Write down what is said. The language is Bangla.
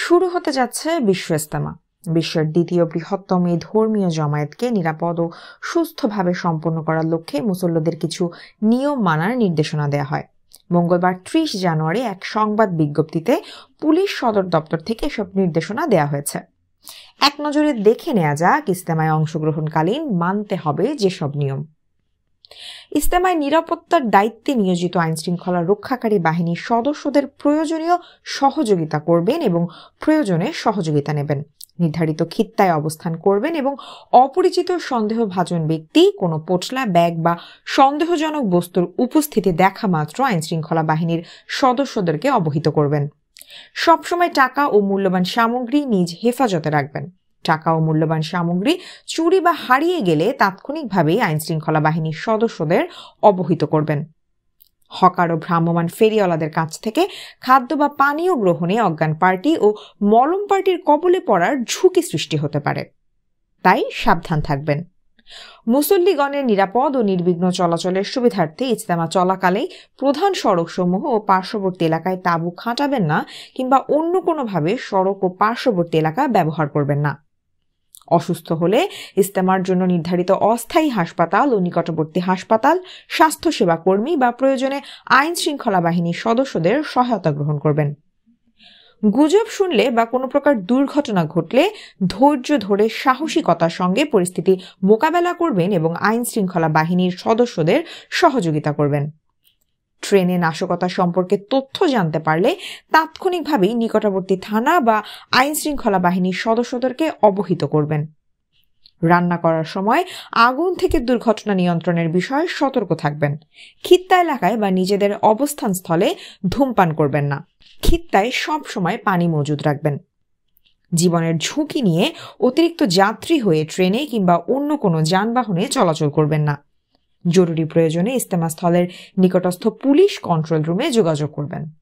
শুরু হতে যাচ্ছে বিশ্ব ইজতেমা। বিশ্বের দ্বিতীয় বৃহত্তম এই ধর্মীয় জমায়েতকে নিরাপদ ও সুস্থভাবে সম্পন্ন করার লক্ষ্যে মুসল্লিদের কিছু নিয়ম মানার নির্দেশনা দেওয়া হয়। মঙ্গলবার 30 জানুয়ারি এক সংবাদ বিজ্ঞপ্তিতে পুলিশ সদর দপ্তর থেকে এসব নির্দেশনা দেওয়া হয়েছে। এক নজরে দেখে নেওয়া যাক ইজতেমায় অংশগ্রহণকালীন মানতে হবে যেসব নিয়ম। ইজতেমায় নিরাপত্তার দায়িত্বে নিয়োজিত আইনশৃঙ্খলা রক্ষাকারী বাহিনীর সদস্যদের প্রয়োজনীয় সহযোগিতা করবেন এবং প্রয়োজনে সহযোগিতা নেবেন। নির্ধারিত খিত্তায় অবস্থান করবেন এবং অপরিচিত সন্দেহভাজন ব্যক্তি কোনো পোটলা, ব্যাগ বা সন্দেহজনক বস্তুর উপস্থিতি দেখা মাত্র আইনশৃঙ্খলা বাহিনীর সদস্যদেরকে অবহিত করবেন। সবসময় টাকা ও মূল্যবান সামগ্রী নিজ হেফাজতে রাখবেন। টাকা ও মূল্যবান সামগ্রী চুরি বা হারিয়ে গেলে তাৎক্ষণিকভাবেই আইনশৃঙ্খলা বাহিনীর সদস্যদের অবহিত করবেন। হকার ও ভ্রাম্যমাণ ফেরিওয়ালাদের কাছ থেকে খাদ্য বা পানীয় গ্রহণে অজ্ঞান পার্টি ও মলম পার্টির কবলে পড়ার ঝুঁকি সৃষ্টি হতে পারে, তাই সাবধান থাকবেন। মুসল্লিগণের নিরাপদ ও নির্বিঘ্ন চলাচলের সুবিধার্থে ইজতেমা চলাকালে প্রধান সড়কসমূহ ও পার্শ্ববর্তী এলাকায় তাঁবু খাটাবেন না কিংবা অন্য কোনোভাবে সড়ক ও পার্শ্ববর্তী এলাকা ব্যবহার করবেন না। অসুস্থ হলে ইজতেমার জন্য নির্ধারিত অস্থায়ী হাসপাতাল ও নিকটবর্তী হাসপাতাল, স্বাস্থ্যসেবা কর্মী বা প্রয়োজনে আইন শৃঙ্খলা বাহিনীর সদস্যদের সহায়তা গ্রহণ করবেন। গুজব শুনলে বা কোনো প্রকার দুর্ঘটনা ঘটলে ধৈর্য ধরে সাহসিকতার সঙ্গে পরিস্থিতি মোকাবেলা করবেন এবং আইন শৃঙ্খলা বাহিনীর সদস্যদের সহযোগিতা করবেন। ট্রেনে নাশকতা সম্পর্কে তথ্য জানতে পারলে তাৎক্ষণিকভাবেই নিকটবর্তী থানা বা আইন শৃঙ্খলা বাহিনীর সদস্যদেরকে অবহিত করবেন। রান্না করার সময় আগুন থেকে দুর্ঘটনা নিয়ন্ত্রণের বিষয়ে সতর্ক থাকবেন। খিত্তা এলাকায় বা নিজেদের অবস্থান স্থলে ধূমপান করবেন না। খিত্তায় সব সময় পানি মজুদ রাখবেন। জীবনের ঝুঁকি নিয়ে অতিরিক্ত যাত্রী হয়ে ট্রেনে কিংবা অন্য কোনো যানবাহনে চলাচল করবেন না। জরুরি প্রয়োজনে ইজতেমা স্থলের নিকটস্থ পুলিশ কন্ট্রোল রুমে যোগাযোগ করবেন।